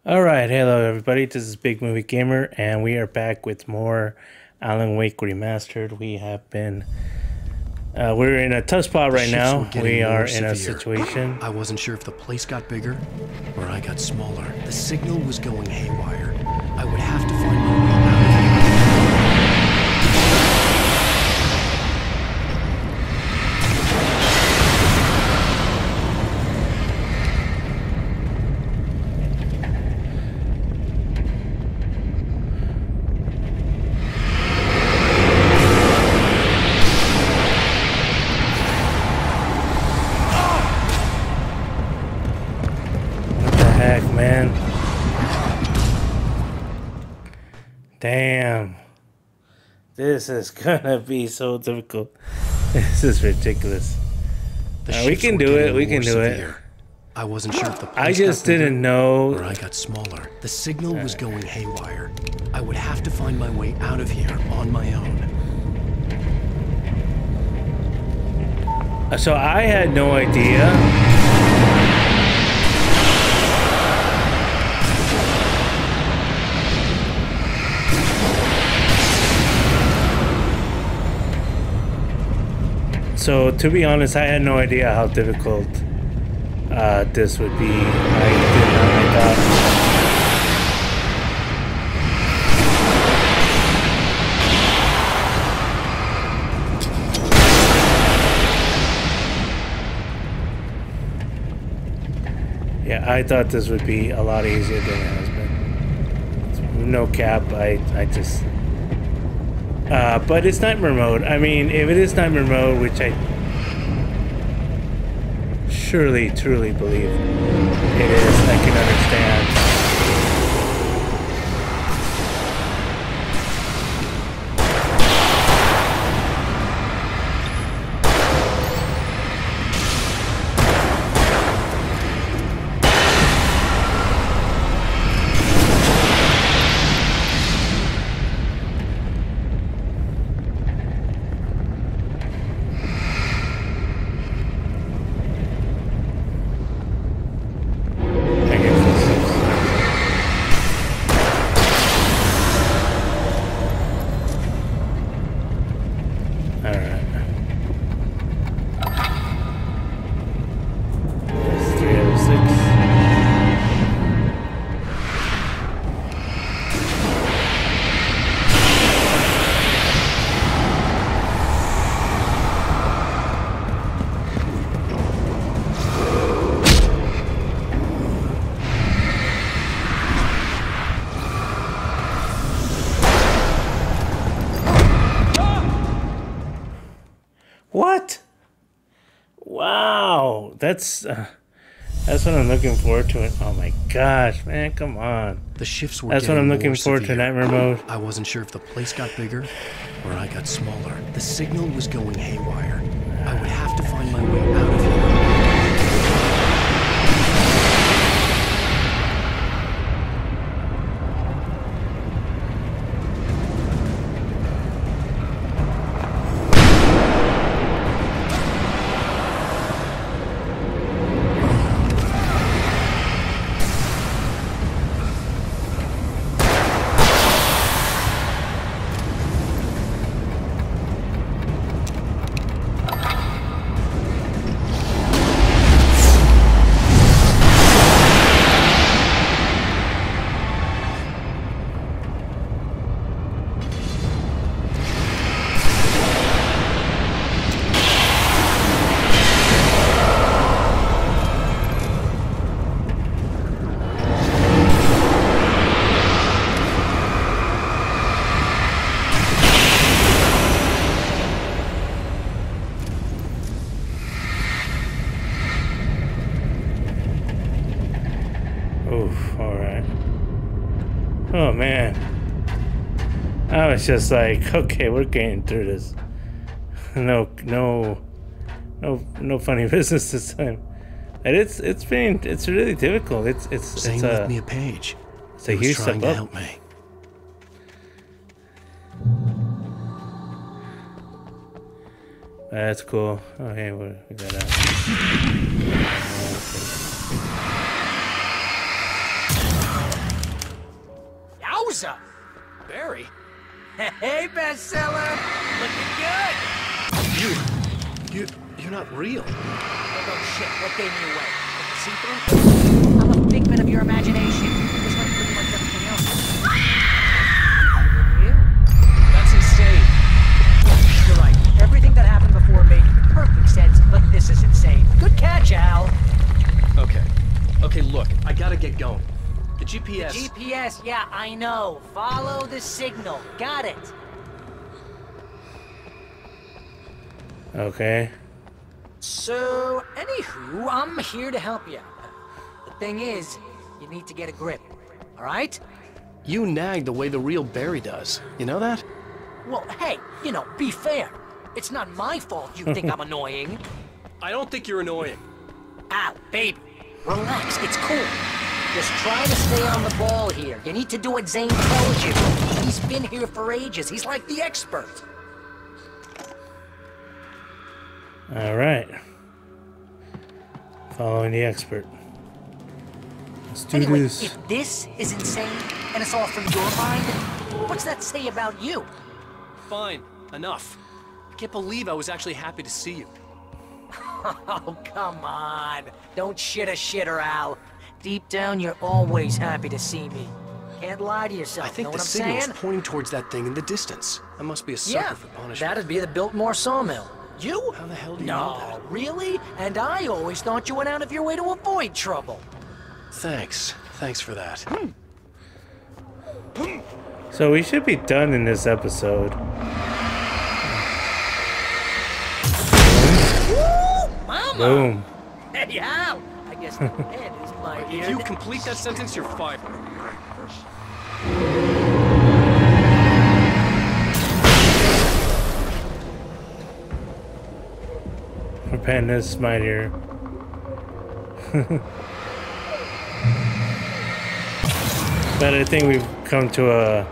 All right, hello everybody. This is Big Movie Gamer, and we are back with more Alan Wake Remastered. We have been, we're in a tough spot right now. We are in a situation. I wasn't sure if the place got bigger or I got smaller. The signal was going haywire. I would have to find my way out of here. Man, damn, this is gonna be so difficult. This is ridiculous. We can do it. We can do it. I wasn't sure if the place I just didn't know. Or I got smaller. The signal was going haywire. I would have to find my way out of here on my own. So I had no idea. So, to be honest, I had no idea how difficult this would be. I thought. Yeah, I thought this would be a lot easier than it has been. No cap, I just... but it's Nightmare Mode. I mean, if it is Nightmare Mode, which I surely, truly believe it is, I can understand. What? Wow, that's what I'm looking forward to. Oh my gosh, man, come on. The shifts were That's what I'm looking forward to, Nightmare Mode. I wasn't sure if the place got bigger or I got smaller. The signal was going haywire. I would have to find my way out of here. Oof, alright. Oh man. I was just like, okay, we're getting through this. No funny business this time. And it's really difficult. Zane left me a page. It's a huge step up. Help me. That's cool. Oh, hey, we got that. up? Barry? Hey, bestseller! Looking good! You're not real. Oh, shit, what gave me away? See-through? I'm a figment of your imagination, just like pretty much everything else. You? That's insane. You're right. Everything that happened before made perfect sense, but this is insane. Good catch, Al. Okay. Okay, look, I gotta get going. The GPS... GPS, yeah, I know. Follow the signal. Got it. Okay. So, anywho, I'm here to help you. The thing is, you need to get a grip. Alright? You nag the way the real Barry does. You know that? Well, hey, you know, be fair. It's not my fault you think I'm annoying. I don't think you're annoying. Al, baby, relax, it's cool. Just try to stay on the ball here. You need to do what Zane tells you. He's been here for ages. He's like the expert. All right. Following the expert. Let's do Anyway, this. if this is insane and it's all from your mind, what's that say about you? Fine, enough. I can't believe I was actually happy to see you. Oh, come on. Don't shit a shitter, Al. Deep down, you're always happy to see me. Can't lie to yourself, I think know the what I'm signal's saying? pointing towards that thing in the distance. I must be a sucker Yeah, for punishment. that'd be the Biltmore sawmill. You? How the hell do you know No, that? really? And I always thought you went out of your way to avoid trouble. Thanks. Thanks for that. So we should be done in this episode. Woo! Mama! Boom. Hey, Al! I guess the head is my If ear. you complete that sentence, you're fired. Repentance, my dear. But I think we've come to a...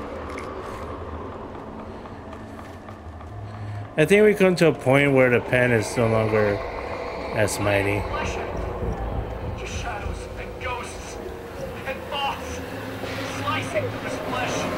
I think we come to a point where the pen is no longer as mighty. Just shadows and ghosts and thoughts slicing through his flesh.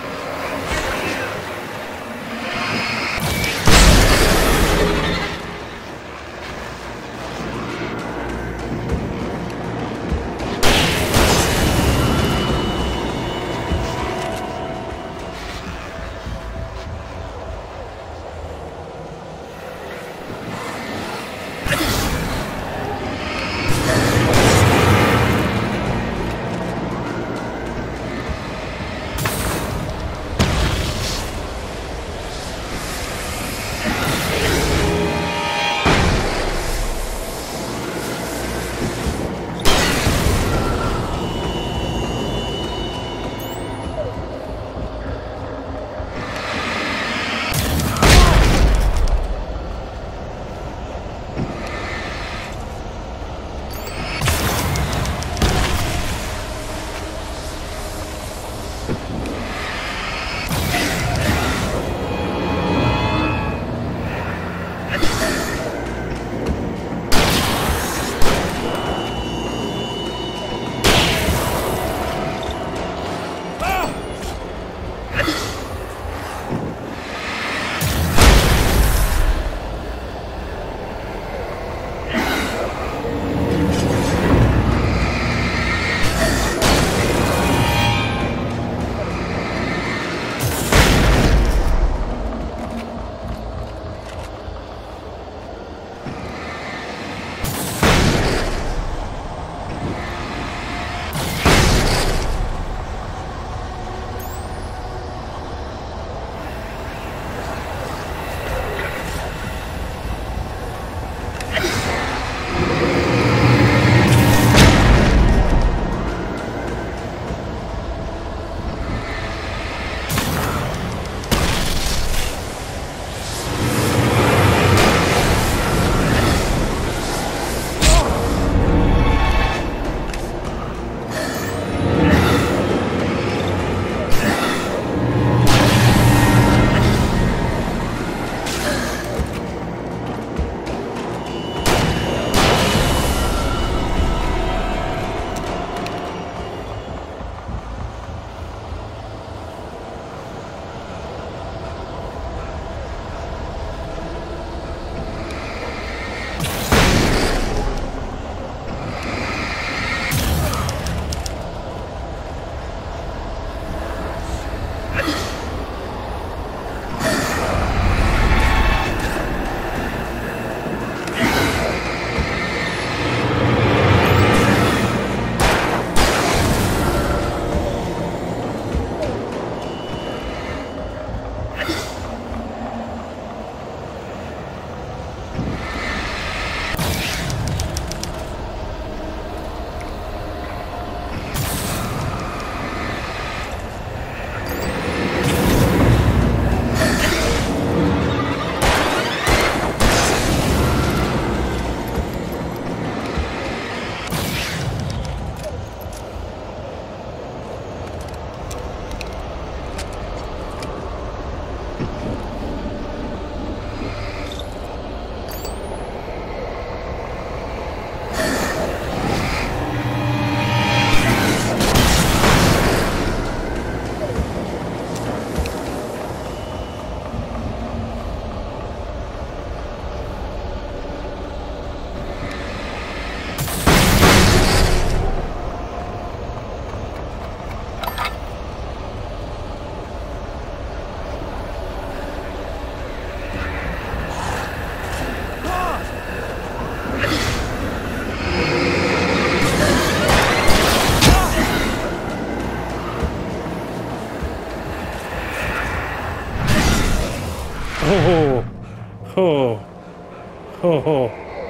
Oh, oh, oh, oh.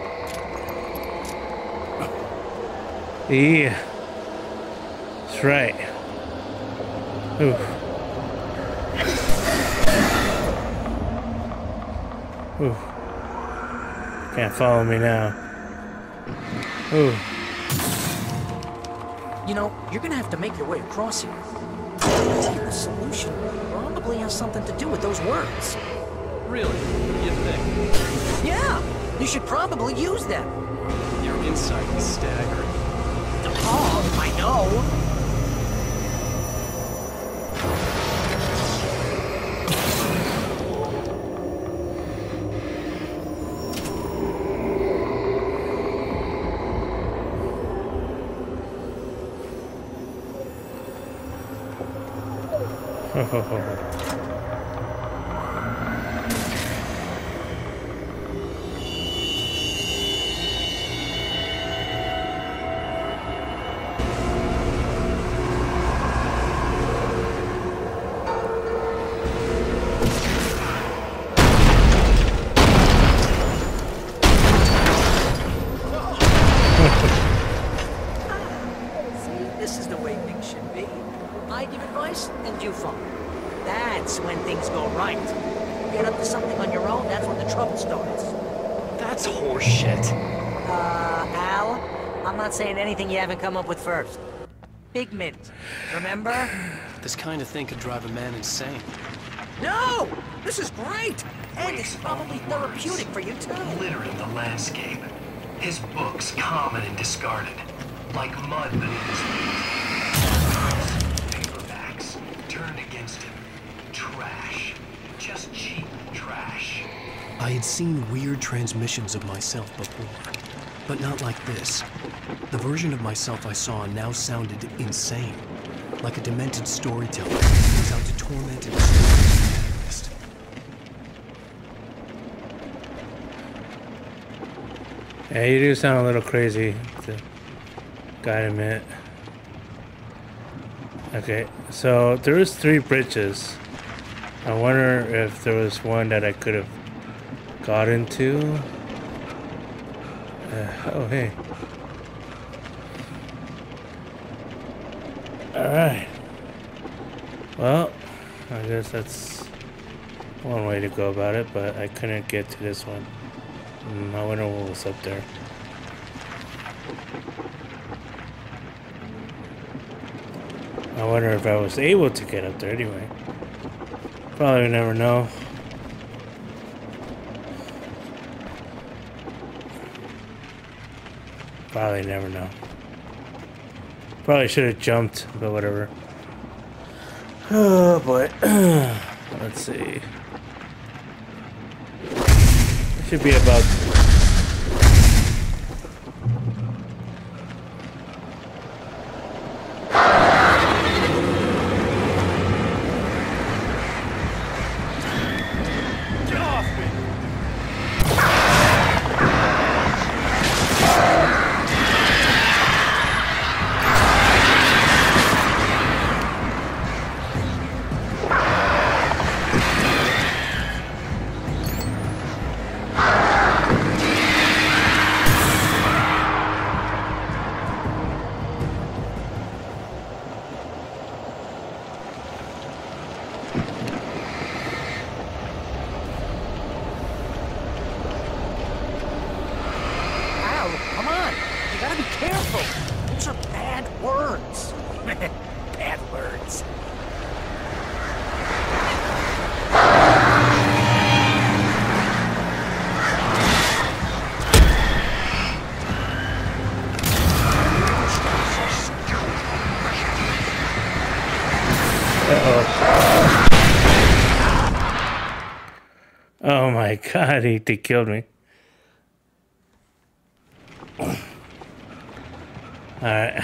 Yeah. That's right. Oof. Oof. Can't follow me now. Ooh. You know, you're gonna have to make your way across here. The solution probably has something to do with those words. Really? You think? Yeah, you should probably use them. Your insight is staggering. Oh, I know. This is the way things should be. I give advice and you follow. That's when things go right. Get up to something on your own, that's when the trouble starts. That's horseshit. Al, I'm not saying anything you haven't come up with first. Big mint, remember? This kind of thing could drive a man insane. No! This is great! And it's probably therapeutic for you too. Littering the landscape. His books common and discarded. Like mud beneath his feet. Paperbacks turned against him. Trash. Just cheap trash. I had seen weird transmissions of myself before, but not like this. The version of myself I saw now sounded insane, like a demented storyteller who was out to torment and destroy his protagonist. Yeah, you do sound a little crazy. Gotta admit. Okay, so there was 3 bridges. I wonder if there was one that I could have got into. Oh, hey. Alright. Well, I guess that's one way to go about it, but I couldn't get to this one. I wonder what was up there. I wonder if I was able to get up there anyway. Probably never know. Probably never know. Probably should have jumped, but whatever. Oh boy. Let's see. It should be about... Oh my god, they killed me. Alright.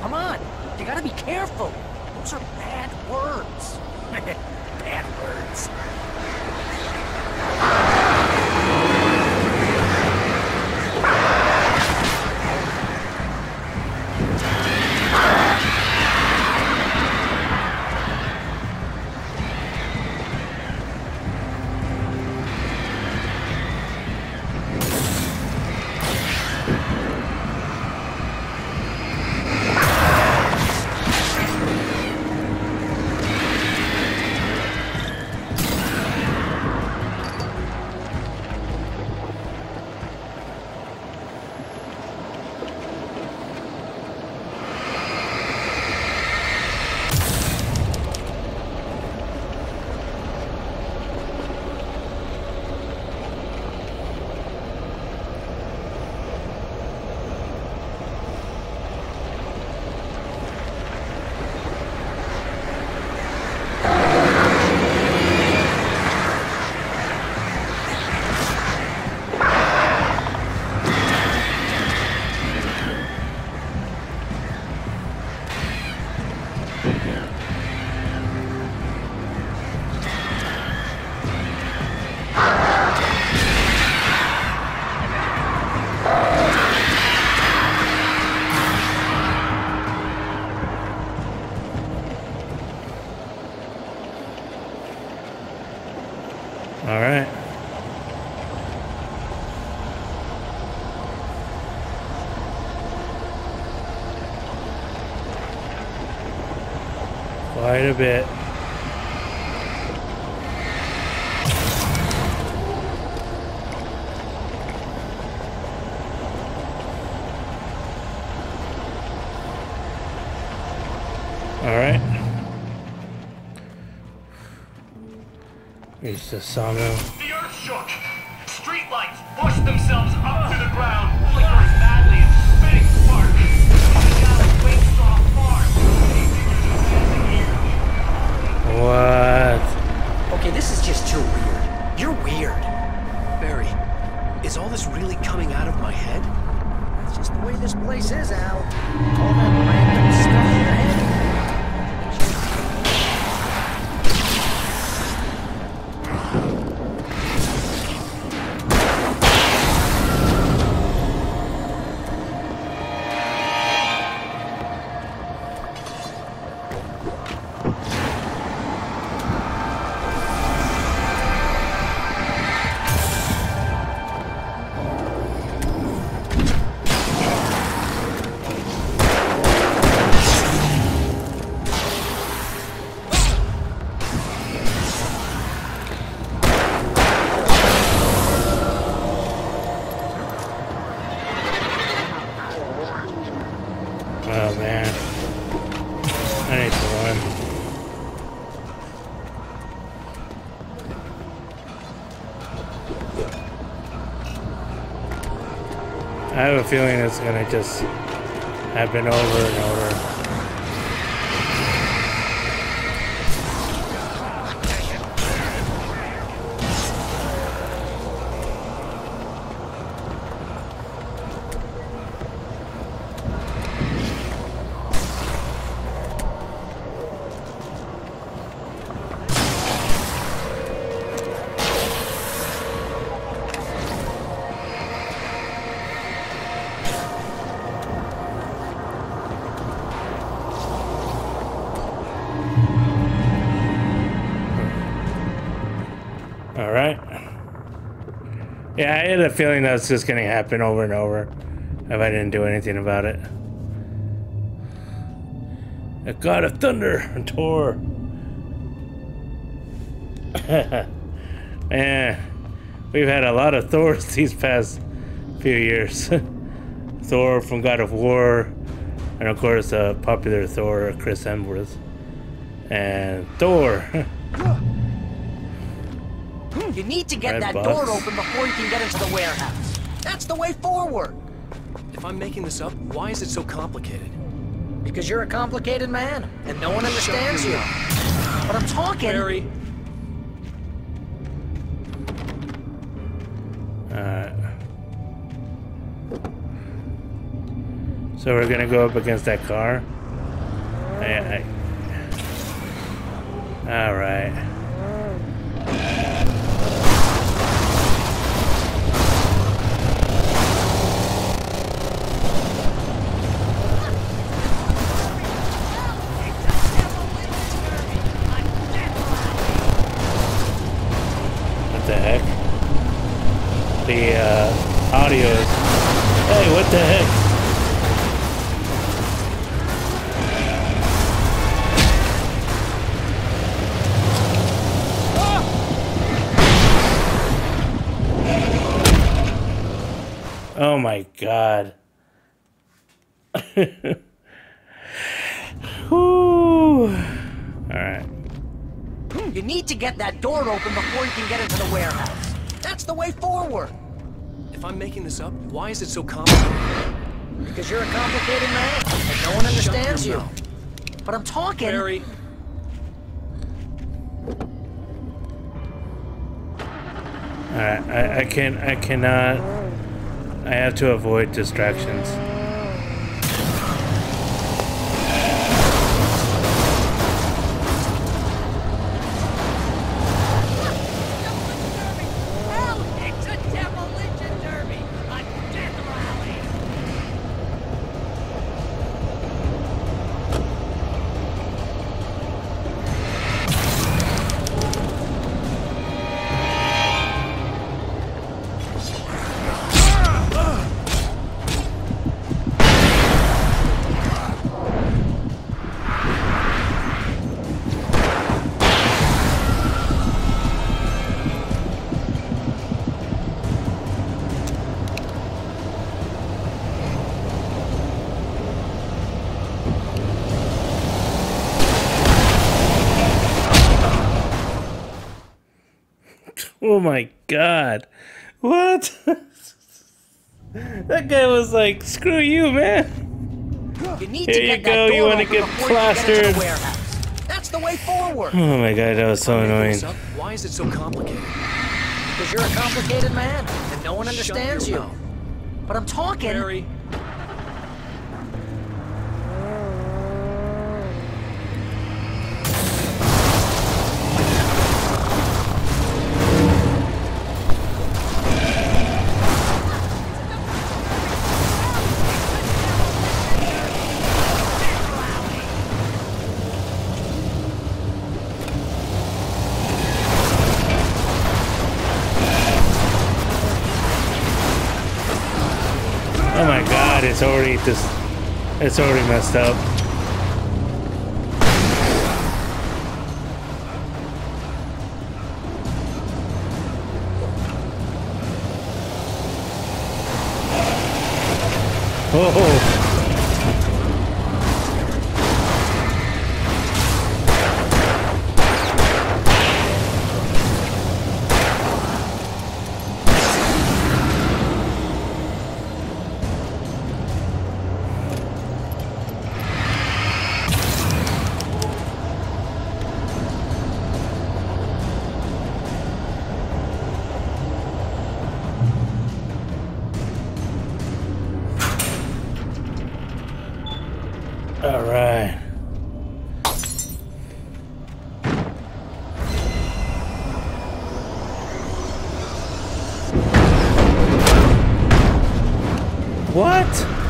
Come on, you gotta be careful. Those are bad words. Bad words. All right. Quite a bit. All right. Reach the sawmill. The earth shook. Streetlights pushed themselves up to the ground, flickering badly and spitting sparks. Down at Wakestraw Farm. What? Okay, this is just too weird. You're weird. Barry, is all this really coming out of my head? That's just the way this place is, Al. All that random stuff in your head. Oh man, I need to run. I have a feeling it's gonna just happen over and over. All right. Yeah, I had a feeling that was just going to happen over and over if I didn't do anything about it. A god of thunder, Thor. Man, we've had a lot of Thors these past few years. Thor from God of War, and of course, popular Thor, Chris Hemsworth, and Thor. You need to get Red that box. door open before you can get into the warehouse. That's the way forward. If I'm making this up, why is it so complicated? Because you're a complicated man, and no one understands you. But I'm talking. Barry. Alright. So we're gonna go up against that car. All right. What the heck? The audio is... Hey, what the heck? Oh my god. Whew. Alright. You need to get that door open before you can get into the warehouse. That's the way forward. If I'm making this up, why is it so complicated? Because you're a complicated man, and no one understands you. But I'm talking... Barry. Alright, I cannot... I have to avoid distractions. Oh my god. What? That guy was like, screw you, man. You need Here to you get go, that door you wanna open get before you get into plastered. the warehouse. That's the way forward. Oh my god, that was so Making annoying. this up, why is it so complicated? Because you're a complicated man, and no one understands your you. mouth. But I'm talking... Barry. Oh my god, it's already messed up. Oh. All right. What?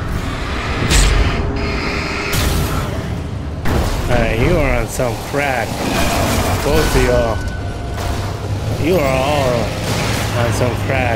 Alright, you are on some crack. Both of y'all. You are all on some crack.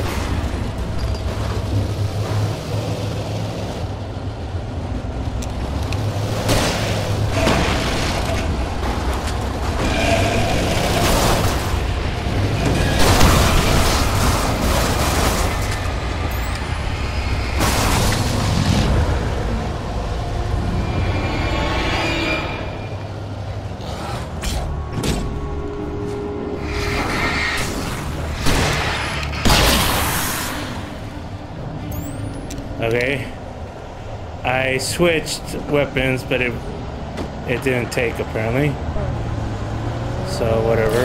Okay, I switched weapons, but it didn't take apparently. So whatever.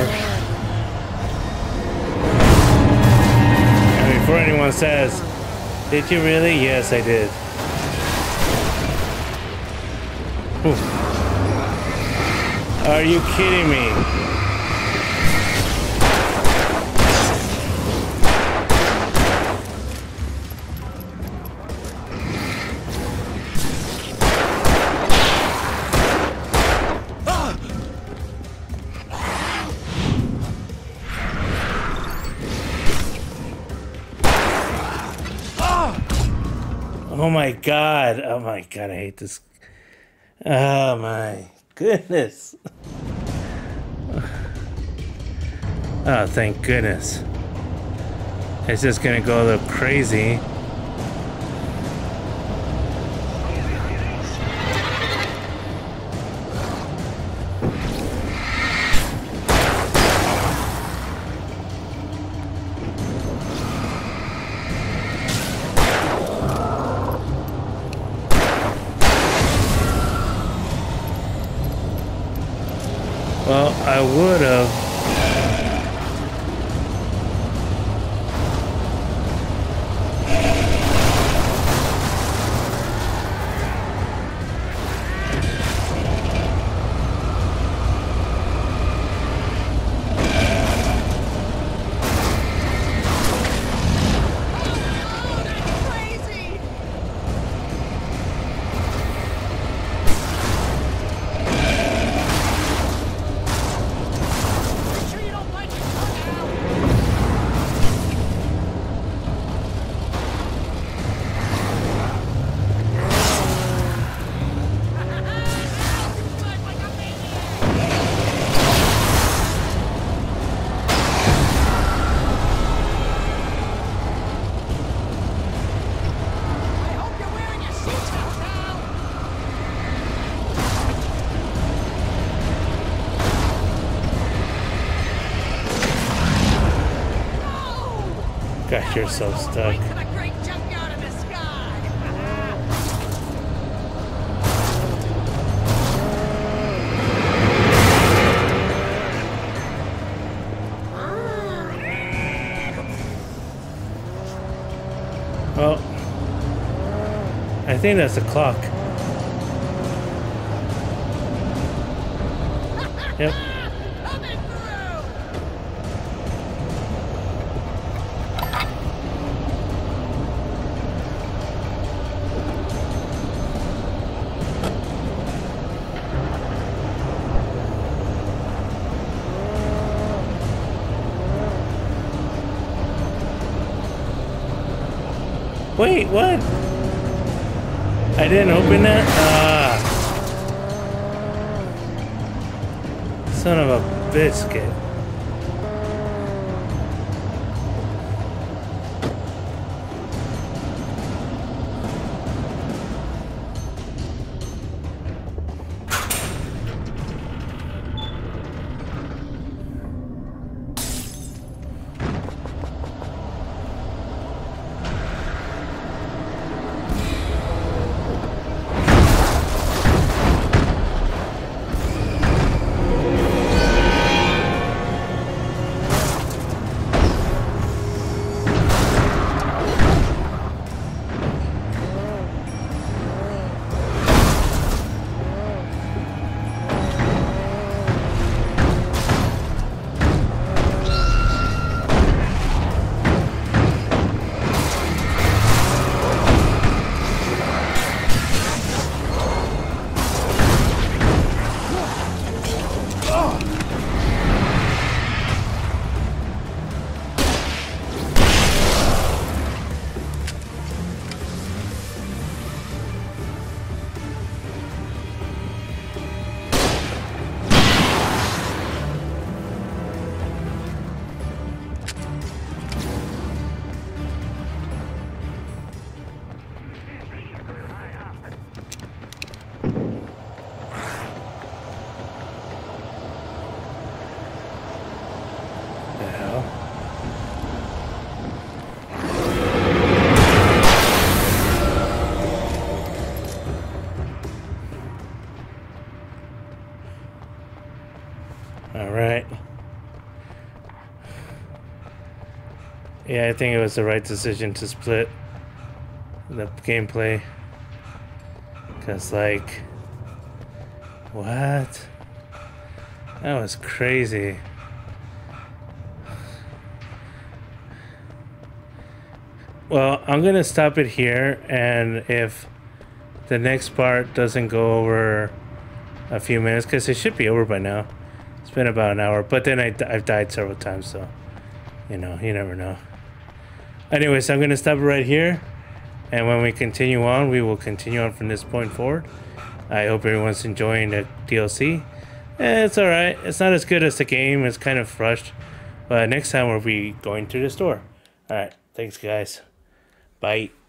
And before anyone says, did you really? Yes, I did. Ooh. Are you kidding me? Oh my god. Oh my god, I hate this. Oh my goodness. Oh, thank goodness. It's just gonna go a little crazy. Well, I would have. Got yourself stuck. Well, I think that's the clock. Yep. Wait, what? I didn't open that? Son of a biscuit. Alright. Yeah, I think it was the right decision to split the gameplay. Because, like, what? That was crazy. Well, I'm gonna stop it here, and if the next part doesn't go over a few minutes, because it should be over by now. It's been about an hour, but then I've died several times, so you know, you never know. Anyways, I'm gonna stop it right here, and when we continue on, we will continue on from this point forward. I hope everyone's enjoying the DLC. It's alright. It's not as good as the game. It's kind of rushed, but next time we'll be going to the store. Alright, thanks guys. Bye.